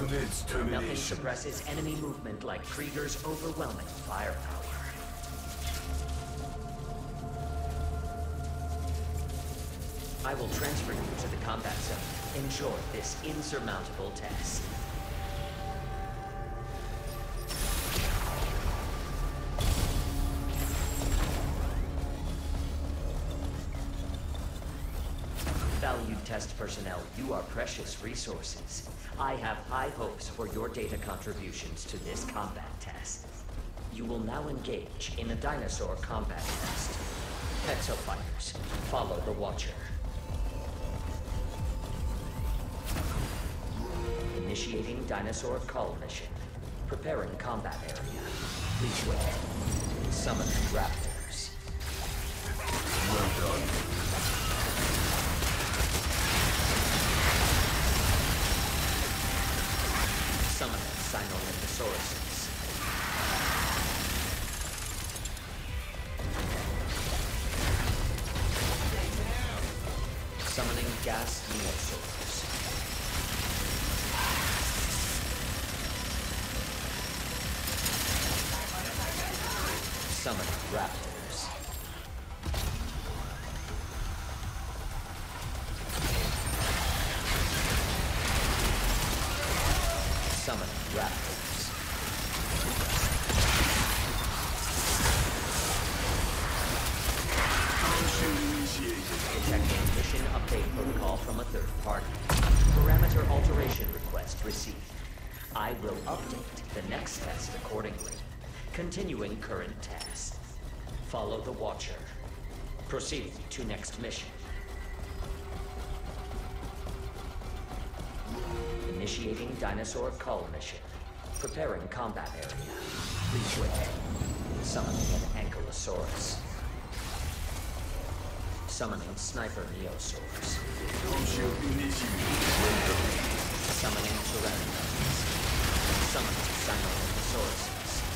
Units Nothing termination. suppresses enemy movement like Krieger's overwhelming firepower. I will transfer you to the combat zone. Enjoy this insurmountable test. Valued test personnel, you are precious resources. I have high hopes for your data contributions to this combat test. You will now engage in a dinosaur combat test. Exofighters, follow the Watcher. Initiating dinosaur cull mission. Preparing combat area. Please wait. Summon raptors. Well done. Summon Sinornithosauruses. Summoning gas neosaurs. Summon raptors. Summon raptors. Mission initiated. Detecting mission update protocol from a third party. Parameter alteration request received. I will update the next test accordingly. Continuing current test. Follow the Watcher. Proceed to next mission. Initiating dinosaur cull mission. Preparing combat area. Please wait. Summoning an Ankylosaurus. Summoning sniper neosaurs. Shield initiated. Well done. Summoning Pteranodons. Summoning Sinornithosauruses.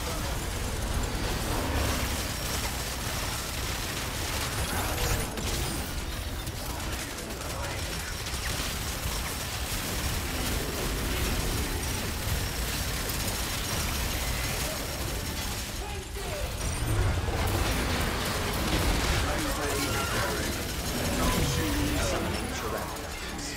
Summoning Pteranodons.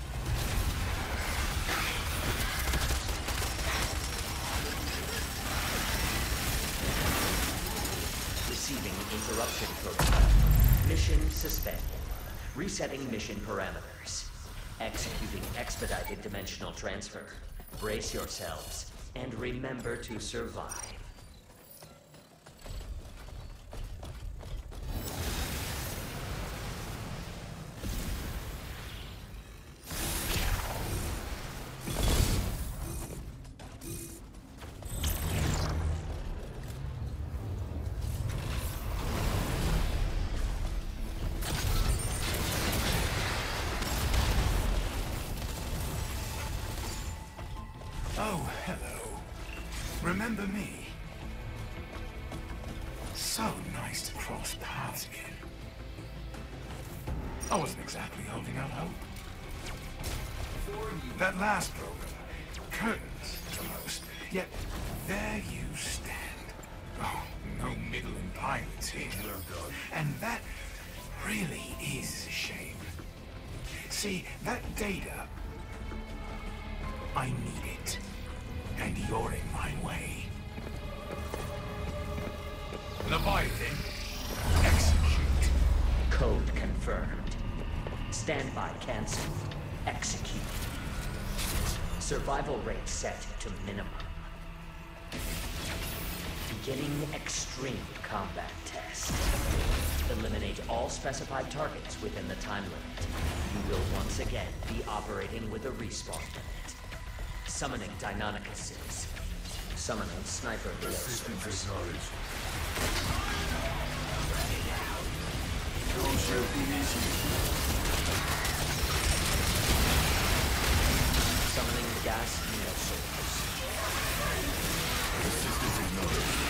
Receiving interruption protocol. Mission suspended. Resetting mission parameters. Executing expedited dimensional transfer. Brace yourselves and remember to survive. Oh, hello. Remember me? So nice to cross paths again. I wasn't exactly holding out hope. That last program, curtains almost, yet there you stand. Oh, no middling pilots here. And that really is a shame. See, that data, I need it. And you're in my way. Leviathan, execute. Code confirmed. Standby cancelled. Execute. Survival rate set to minimum. Beginning extreme combat test. Eliminate all specified targets within the time limit. You will once again be operating with a respawn limit. Summoning Deinonychuses. Summoning Sniper Assistance Neosaurs. acknowledged. Shield initiated. Summoning Gas Neosaurs. Assistance acknowledged.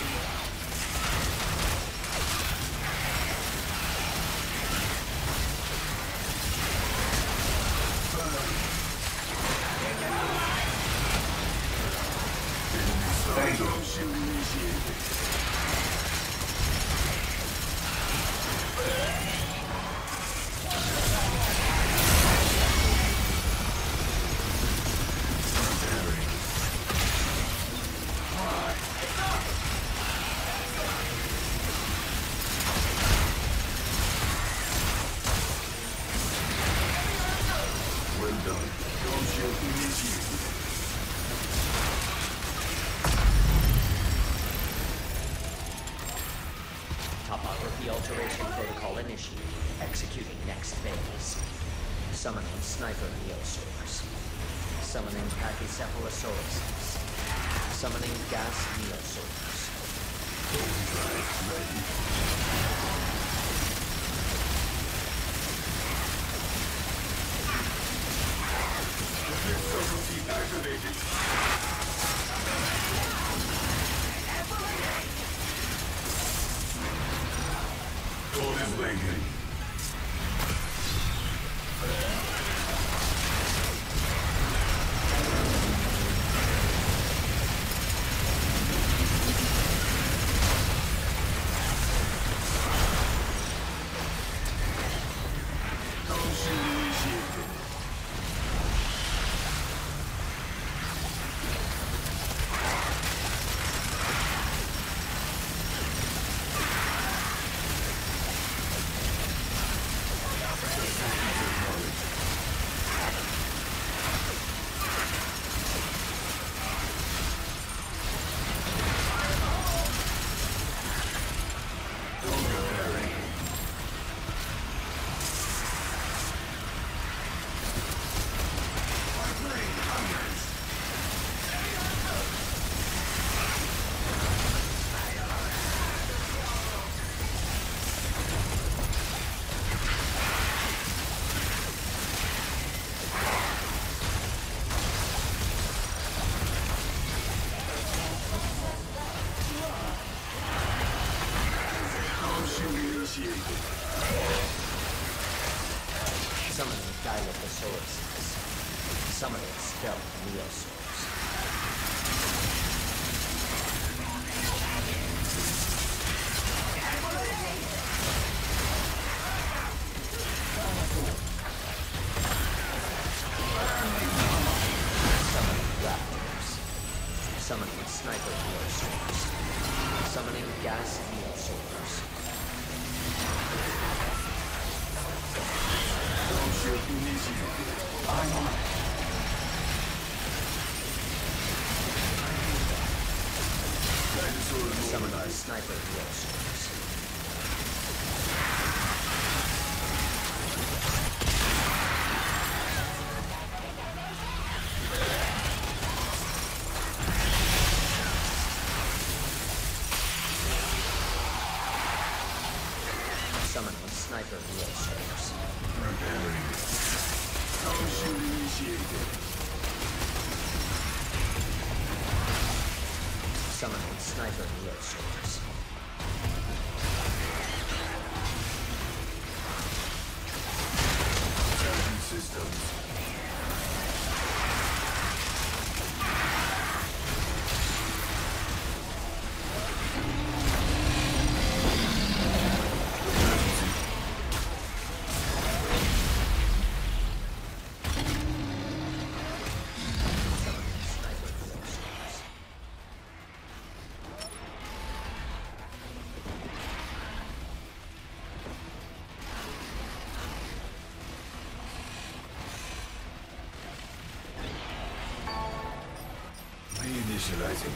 done. Dome shield initiated. Topography alteration protocol initiated. Executing next phase. Summoning sniper neosaurs. Summoning pachycephalosauruses. Summoning gas neosaurs. Overdrive ready. Subtlety activated. Gold is blinking. Dome shield initiated. Initiated. Summoning Dilophosaurus. Summoning stealth neosaurs. Summoning raptors. Summoning sniper neosaurs. Summoning gas neosaurs. Dome shield initiated. I'm on it. Dinosaur Summoning mobilized. sniper neosaurs. Summoning sniper neosaurs. Preparing. Dome shield initiated. Summoning sniper neosaurs. Intelligent systems. Summoning sniper neosaurs. Reinitializing.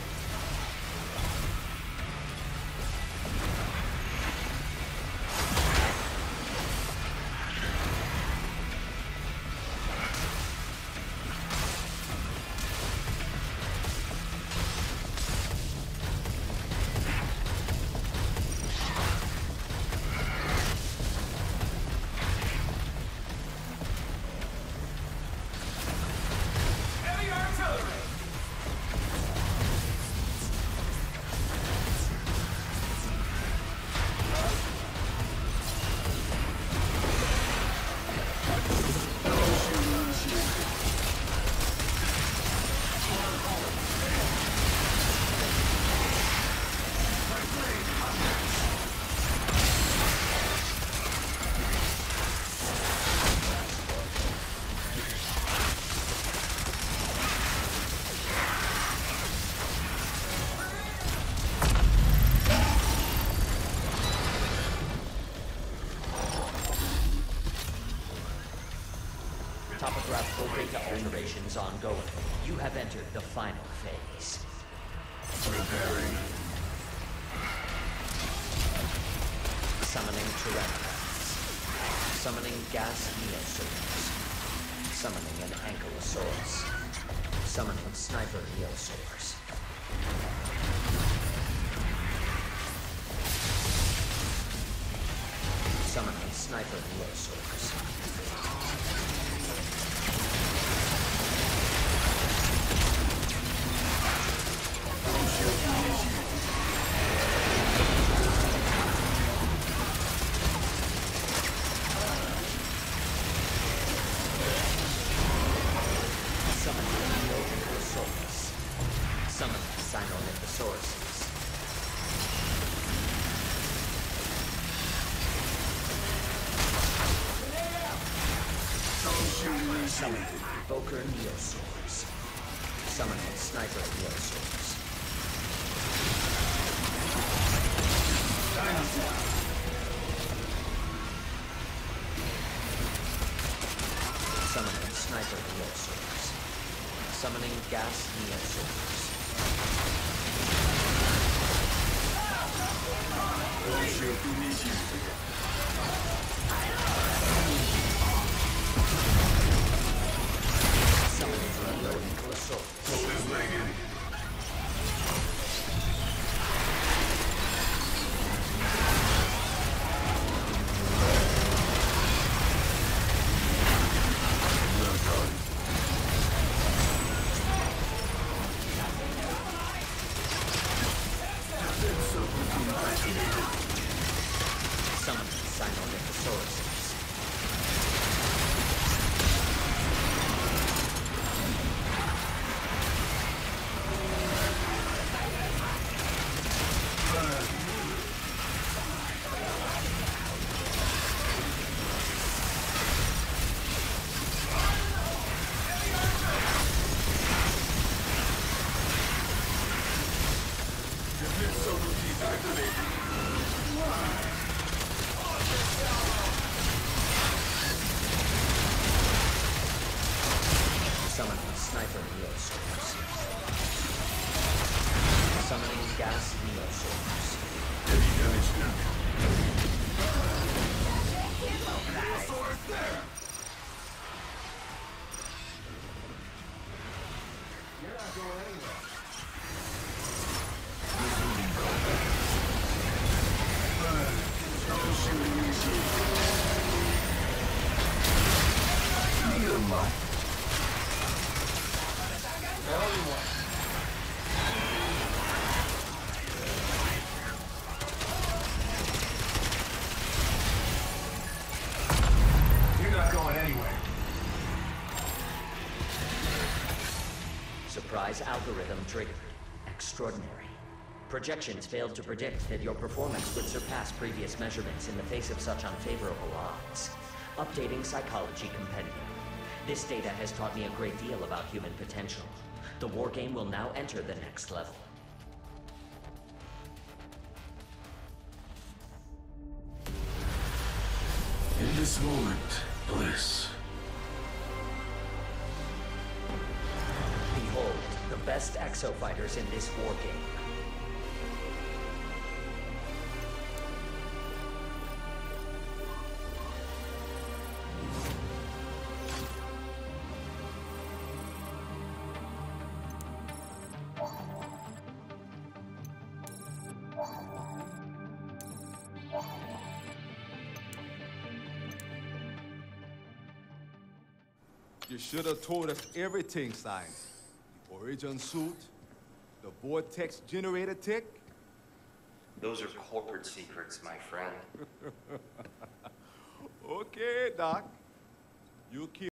Topographical data alterations ongoing. You have entered the final phase. Repairing. Summoning Tyrannosaurs. Summoning gas neosaurs. Summoning an Ankylosaurus. Summoning sniper neosaurs. Summoning sniper neosaurs. Summoning Evoker Neosaurs. Summoning Sniper Neosaurs. Summoning Sniper Neosaurs. Summoning Gas Neosaurs. Summoning Ankylosaurus. Summoning Sinornithosaurus. Summoning Sniper Neosaurs. Summoning Gas Neosaurs. Heavy damage now. You're not going anywhere. Surprise algorithm triggered. Extraordinary. Projections failed to predict that your performance would surpass previous measurements in the face of such unfavorable odds. Updating Psychology Compendium. This data has taught me a great deal about human potential. The war game will now enter the next level. In this moment, bliss. Behold, the best exofighters in this war game. You should have told us everything, Science. The origin suit, the vortex generator tech. Those are corporate secrets, my friend. Okay, Doc. You keep